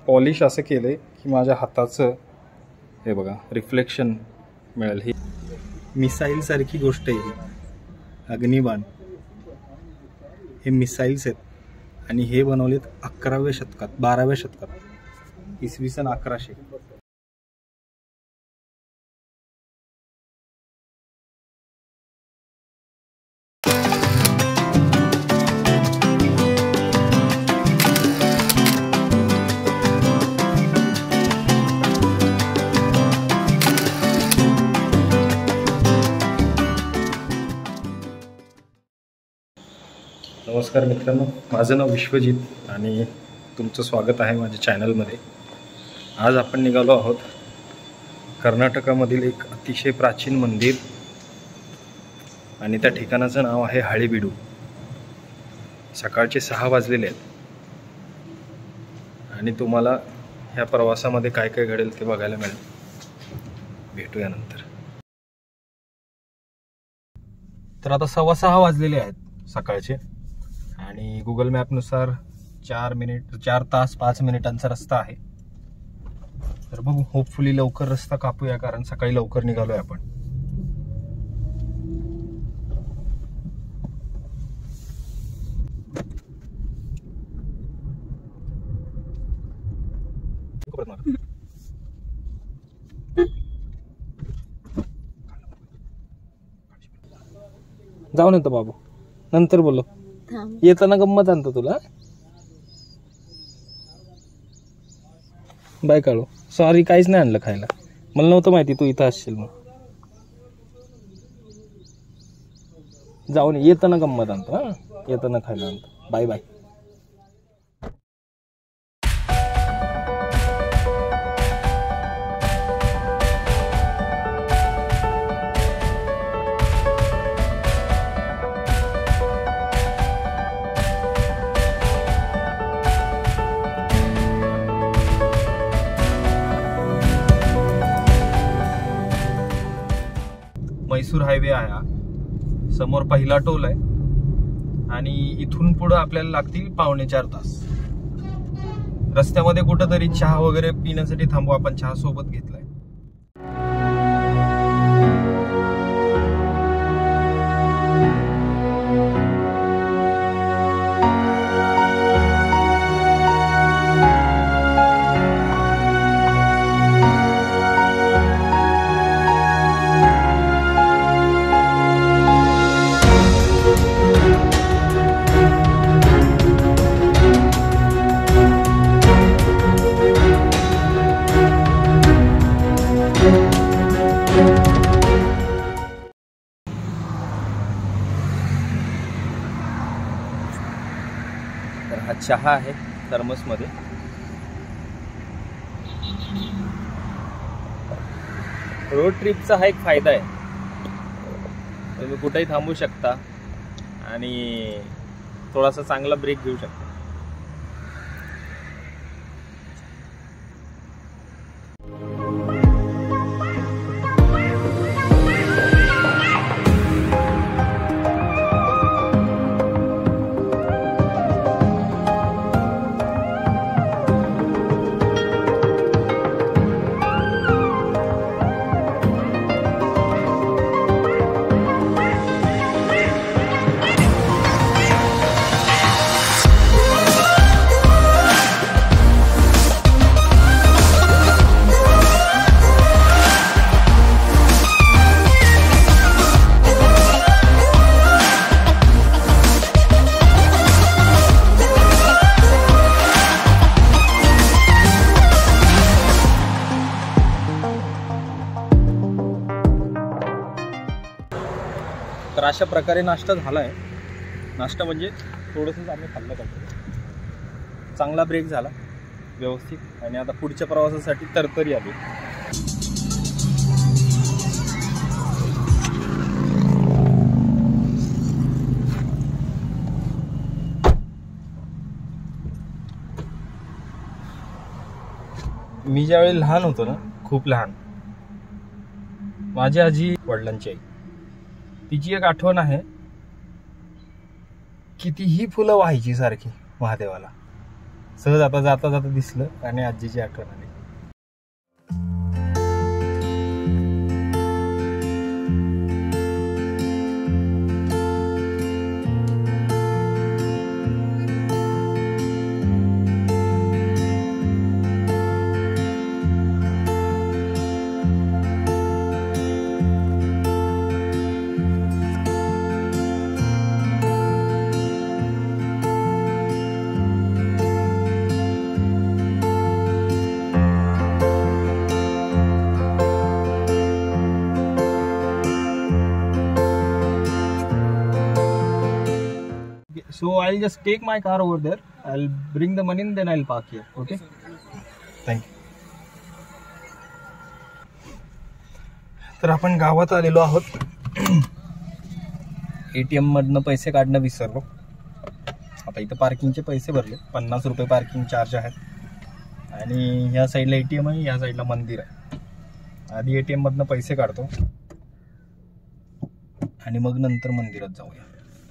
Polish असं केलंय की माझ्या हाताचं हे बघा रिफ्लेक्शन मिळेल. ही मिसाईल सारखी गोष्ट आहे ही. अग्निबाण हे मिसाईल्स आहेत आणि हे बनवलेत 11व्या शतकात 12व्या शतकात इसवी सन 1100. नमस्कार मित्रांनो, माझं नाव विश्वजित आणि तुमचं स्वागत आहे माझ्या चॅनलमध्ये. आज आपण निघालो आहोत कर्नाटकामधील एक अतिशय प्राचीन मंदिर आणि त्या ठिकाणाचं नाव आहे हळेबीडू. सकाळचे 6 वाजलेले आहेत आणि तुम्हाला ह्या प्रवासामध्ये काय काय घडेल ते बघायला मिळेल. भेटूया नंतर. तर आता 6:15 वाजलेले आहेत सकाळचे आणि गुगल मॅपनुसार 4 तास 5 मिनिटांचा रस्ता आहे. तर बघू, होपफुली लवकर रस्ता कापूया कारण सकाळी लवकर निघालोय आपण. जाऊन येतो बाबू, नंतर बोलो. येताना गंमत आणतो तुला. बाय काळू. सॉरी, काहीच नाही आणलं खायला. मला नव्हतं माहिती तू इथं असशील. मग जाऊन येताना गंमत आणतो. हा, येताना खायला आणतो. Bye bye. मैसूर हायवे आहे हा. समोर पहिला टोल आहे आणि इथून पुढे आपल्याला लागतील 3.25 तास. रस्त्यामध्ये कुठंतरी चहा वगैरे पिण्यासाठी थांबू. आपण चहा सोबत घेतलाय. तर हा चहा आहे थर्मसमध्ये. रोड ट्रिपचा हा एक फायदा आहे, तुम्ही कुठेही थांबू शकता आणि थोडासा चांगला ब्रेक घेऊ शकता. तर अशा प्रकारे नाश्ता झाला आहे. नाश्ता म्हणजे थोडंसंच आम्ही खाल्लं पाहिजे. चांगला ब्रेक झाला व्यवस्थित आणि आता पुढच्या प्रवासासाठी तरतरी आली. मी ज्यावेळी लहान होतो ना, खूप लहान, माझी आजी वडिलांची आई, तिची एक आठवण आहे, कितीही फुलं व्हायची सारखी महादेवाला. सहज आता जाता जाता दिसलं आणि आजीची आठवण आली. So I'll just take my car over there. I'll bring the money and then I'll park here. Okay? Thank you. तर आपण गावात आलेलो आहोत. ATM मधनं पैसे काढणं विसरलो. आता इथं पार्किंगचे पैसे भरले. 50 रुपये पार्किंग चार्ज आहेत आणि ह्या साईडला ATM आहे, ह्या साईडला मंदिर आहे. आधी ATM मधनं पैसे काढतो आणि मग नंतर मंदिरात जाऊया.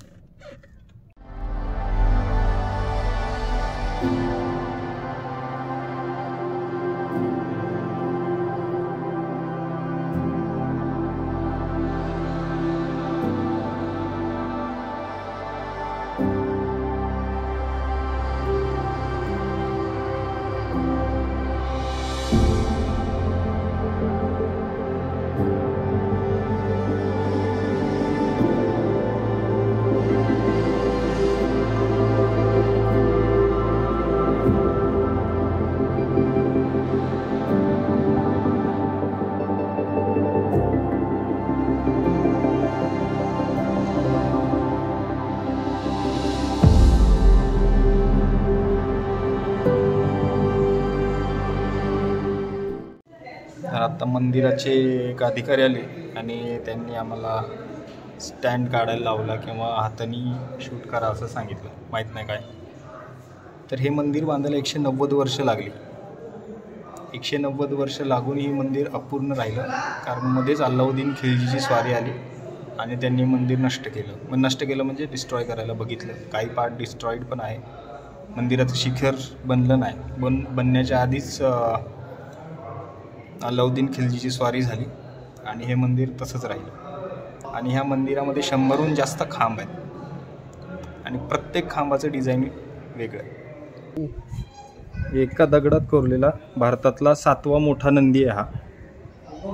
आता मंदिराचे एक अधिकारी आले आणि त्यांनी आम्हाला स्टँड काढायला लावला किंवा हाताने शूट करा असं सांगितलं, माहीत नाही काय. तर हे मंदिर बांधायला 190 वर्ष लागली. 190 वर्ष लागून हे मंदिर अपूर्ण राहिलं कारण मध्येच अल्लाउद्दीन खिलजीची स्वारी आली आणि त्यांनी मंदिर नष्ट केलं. मग नष्ट केलं म्हणजे डिस्ट्रॉय करायला बघितलं. काही पार्ट डिस्ट्रॉईड पण आहे. मंदिराचं शिखर बनलं नाही. बनण्याच्या आधीच अल्लाउद्दीन खिलजीची स्वारी झाली आणि हे मंदिर तसंच राहिलं. आणि ह्या मंदिरामध्ये 100हून जास्त खांब आहेत आणि प्रत्येक खांबाचं डिझाईन वेगळं आहे. एका दगडात कोरलेला भारतातला 7वा मोठा नंदी आहे हा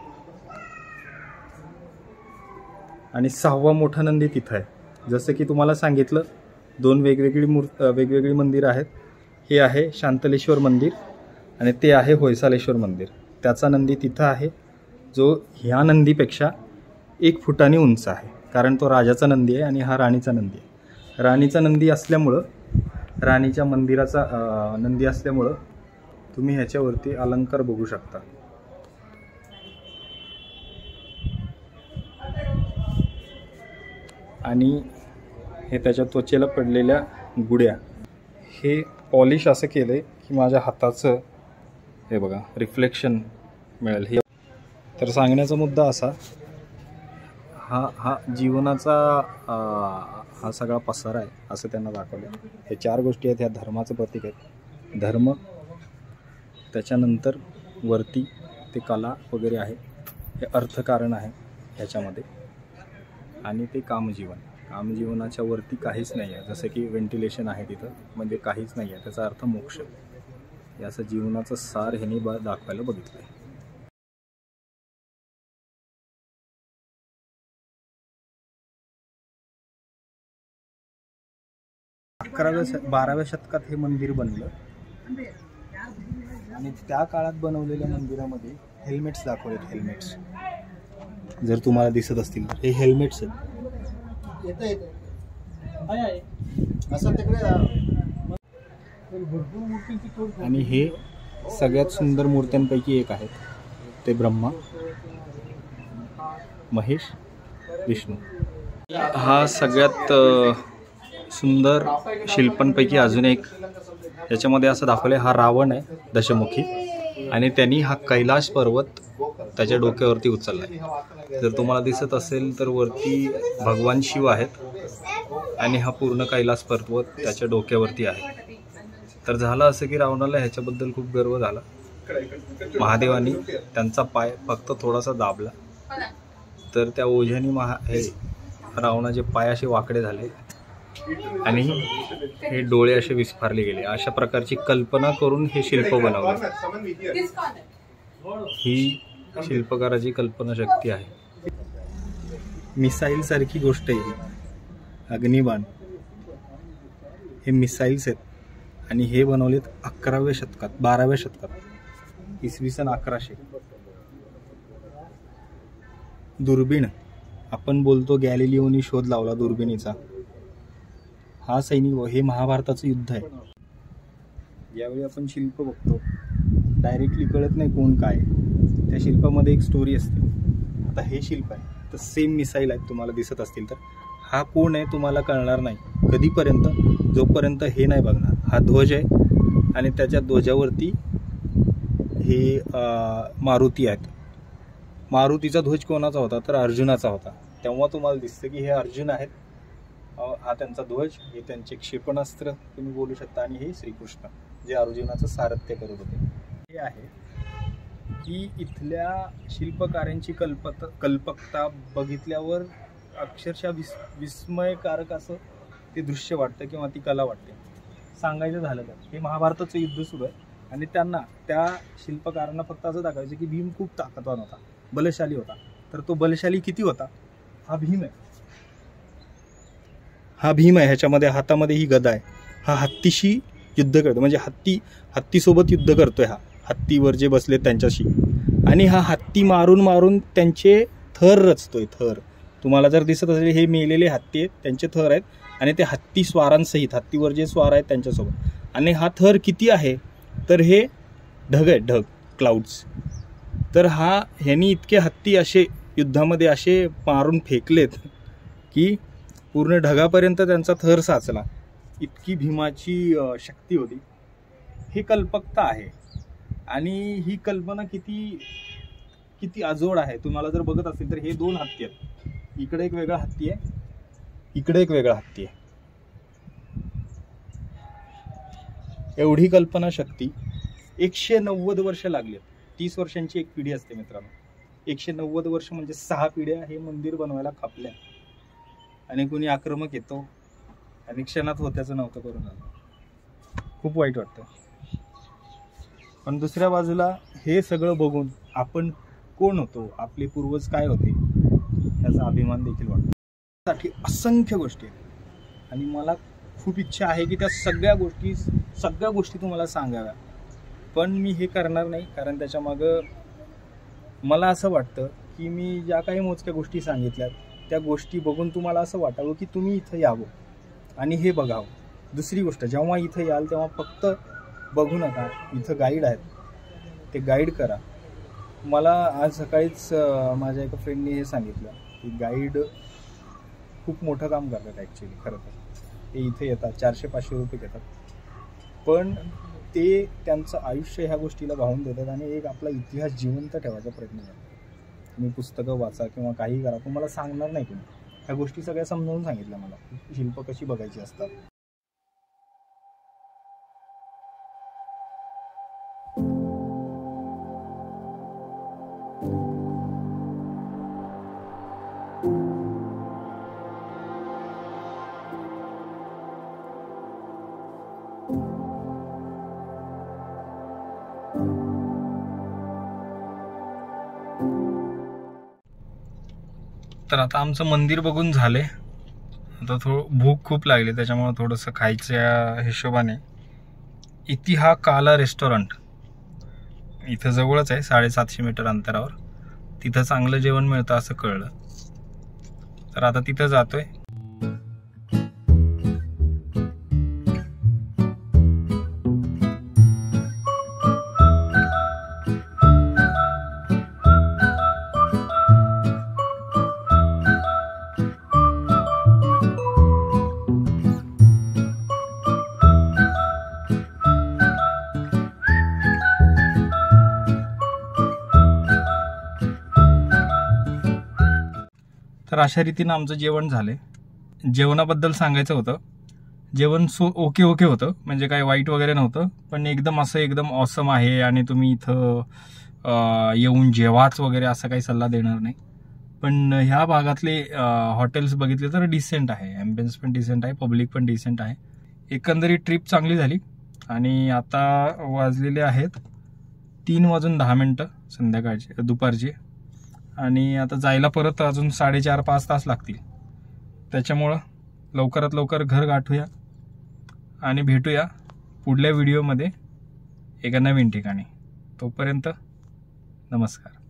आणि 6वा मोठा नंदी तिथं आहे. जसं की तुम्हाला सांगितलं 2 वेगवेगळी मंदिरं आहेत. हे आहे शांतलेश्वर मंदिर आणि ते आहे होयसालेश्वर मंदिर. त्याचा नंदी तिथं आहे जो ह्या नंदीपेक्षा 1 फुटाने उंच आहे कारण तो राजाचा नंदी आहे आणि हा राणीचा नंदी आहे. राणीचा नंदी असल्यामुळं राणीच्या मंदिराचा नंदी असल्यामुळं तुम्ही ह्याच्यावरती अलंकार बघू शकता. आणि हे त्याच्या त्वचेला पडलेल्या गुड्या हे पॉलिश असं केलं आहे की माझ्या हाताचं हे बघा रिफ्लेक्शन मिळेल. हे तर सांगण्याचा मुद्दा असा, हा जीवनाचा हा सगळा पसारा आहे असं त्यांना दाखवलं. हे 4 गोष्टी आहेत, ह्या धर्माचं प्रतीक आहेत. धर्म, त्याच्यानंतर वरती ते कला वगैरे आहे, हे अर्थकारण आहे ह्याच्यामध्ये, आणि ते कामजीवन. कामजीवनाच्या वरती काहीच नाही आहे. जसं की व्हेंटिलेशन आहे तिथं, म्हणजे काहीच नाही आहे, त्याचा अर्थ मोक्ष. याचं जीवनाचं सार ह्याने दाखवायला बघितलं आहे. 12व्या शतकात हे मंदिर बनलं आणि त्या काळात बनवलेल्या मंदिरामध्ये हेल्मेट्स दाखवलेत. हेल्मेट्स जर तुम्हाला दिसत असतील तर हे हेल्मेट्स आहेत. आणि हे सगळ्यात सुंदर मूर्त्यांपैकी एक आहेत. ते ब्रह्मा, महेश, विष्णू. हा सगळ्यात सुंदर शिल्पांपैकी अजून एक. याच्यामध्ये असं दाखवलं आहे, हा रावण आहे दशमुखी, आणि त्यांनी हा कैलाश पर्वत त्याच्या डोक्यावरती उचलला आहे. जर तुम्हाला दिसत असेल तर वरती भगवान शिव आहेत आणि हा पूर्ण कैलास पर्वत त्याच्या डोक्यावरती आहे. तर झालं असं की रावणाला ह्याच्याबद्दल खूप गर्व झाला. महादेवानी त्यांचा पाय फक्त थोडासा दाबला तर त्या ओझ्याने रावणाचे पाय असे वाकडे झाले आणि हे डोळे असे विस्फारले गेले. अशा प्रकारची कल्पना करून हे शिल्प बनवलं. ही शिल्पकाराची कल्पनाशक्ती आहे. मिसाईल सारखी गोष्ट आहे. अग्निबाण हे मिसाईल्स आहेत आणि हे बनवलेत 11व्या शतकात 12व्या शतकात इसवी सन 1100. दुर्बीण आपण बोलतो गॅलिलिओनी शोध लावला दुर्बिणीचा. हा सैनिक हे महाभारताचं युद्ध आहे. यावेळी आपण शिल्प बघतो डायरेक्टली कळत नाही कोण काय. त्या शिल्पामध्ये एक स्टोरी असते. आता हे शिल्प आहे तर सेम मिसाईल आहेत तुम्हाला दिसत असतील तर हा कोण आहे तुम्हाला कळणार नाही कधीपर्यंत जोपर्यंत हे नाही बघणार. हा ध्वज आहे आणि त्याच्या ध्वजावरती हे मारुती आहेत. मारुतीचा ध्वज कोणाचा होता तर अर्जुनाचा होता. तेव्हा तुम्हाला दिसतं की हे अर्जुन आहेत. हा त्यांचा ध्वज, हे त्यांचे क्षेपणास्त्र तुम्ही बोलू शकता आणि हे श्रीकृष्ण जे अर्जुनाचं सारथ्य करत होते. हे आहे की इथल्या शिल्पकारांची कल्पकता बघितल्यावर अक्षरशः विस्मयकारक असं ते दृश्य वाटतं किंवा ती कला वाटते. सांगायचं झालं तर हे महाभारताचं युद्ध सुरू आहे आणि त्यांना त्या शिल्पकारांना फक्त असं दाखवायचं की भीम खूप ताकदवान होता, बलशाली होता. तर तो बलशाली किती होता? हा भीम आहे. हा भीम आहे. ह्याच्यामध्ये हातामध्ये ही गदा आहे. हा हत्तीशी युद्ध करतो म्हणजे हत्तीसोबत युद्ध करतोय. हा हत्तीवर जे बसले त्यांच्याशी आणि हा हत्ती मारून मारून त्यांचे थर रचतोय. थर तुम्हाला जर दिसत असेल हे मेलेले हत्ती आहेत त्यांचे थर आहेत आणि ते हत्ती स्वारांसहित हत्तीवर जे स्वार आहेत त्यांच्यासोबत. आणि हा थर किती आहे तर हे ढग आहेत, ढग, क्लाउड्स. तर ह्यांनी इतके हत्ती असे युद्धामध्ये असे मारून फेकलेत की पूर्ण ढगापर्यंत त्यांचा थर साचला. इतकी भीमाची शक्ती होती. ही कल्पकता आहे आणि ही कल्पना किती अजोड आहे. तुम्हाला जर बघत असेल तर हे 2 हत्ती आहेत. इकडे एक वेगळा हत्ती आहे, इकडे एक वेगळा हत्ती आहे. एवढी कल्पना शक्ती 190 वर्ष लागली. 30 वर्षांची एक पिढी असते मित्रांनो. 190 वर्ष म्हणजे 6 पिढ्या हे मंदिर बनवायला कापल्या आणि कोणी आक्रमक येतो आणि क्षणात होत्याचं नव्हतं करून आलं. खूप वाईट वाटतं. पण दुसऱ्या बाजूला हे सगळं बघून आपण कोण होतो, आपले पूर्वज काय होते याचा अभिमान देखील वाटतो. साठी असंख्य गोष्टी आहेत आणि मला खूप इच्छा आहे की त्या सगळ्या गोष्टी तुम्हाला सांगाव्या. पण मी हे करणार नाही कारण त्याच्यामागं मला असं वाटतं की मी ज्या काही मोजक्या गोष्टी सांगितल्यात त्या गोष्टी बघून तुम्हाला असं वाटावं की तुम्ही इथं यावं आणि हे बघावं. दुसरी गोष्ट, जेव्हा इथं याल तेव्हा फक्त बघू नका. इथं गाईड आहेत, ते गाईड करा. मला आज सकाळीच माझ्या एका फ्रेंडने हे सांगितलं की गाईड खूप मोठं काम करतात ॲक्च्युली. खरं तर ते इथे येतात 400-500 रुपये घेतात पण ते त्यांचं आयुष्य ह्या गोष्टीला वाहून देतात आणि एक आपला इतिहास जिवंत ठेवायचा प्रयत्न करतात. तुम्ही पुस्तकं वाचा किंवा काही करा, तुम्हाला सांगणार नाही कोणी. ह्या गोष्टी सगळ्या समजावून सांगितल्या मला, शिल्प कशी बघायची असतात. तर आता आमचं मंदिर बघून झाले. आता भूक खूप लागली त्याच्यामुळे थोडंसं खायच्या हिशोबाने इतिहा काला रेस्टॉरंट इथं जवळच आहे 750 मीटर अंतरावर. तिथं चांगलं जेवण मिळतं असं कळलं तर आता तिथं जातोय. तर अशा रीतीनं आमचं जेवण झाले. जेवणाबद्दल सांगायचं होतं, जेवण ओके होतं, म्हणजे काही वाईट वगैरे नव्हतं, पण एकदम ऑसम आहे आणि तुम्ही इथं येऊन जेवाच वगैरे असं काही सल्ला देणार नाही. पण ह्या भागातले हॉटेल्स बघितले तर डिसेंट आहे, ॲम्बियन्स पण डिसेंट आहे, पब्लिक पण डिसेंट आहे. एकंदरीत ट्रिप चांगली झाली. आणि आता वाजलेले आहेत 3:10 संध्याकाळचे, दुपारचे. आणि आता जायला परत अजून 4.5-5 तास लागतील. त्याच्यामुळं लवकरात लवकर घर गाठूया आणि भेटूया पुढल्या व्हिडिओमध्ये एका नवीन ठिकाणी. तोपर्यंत नमस्कार.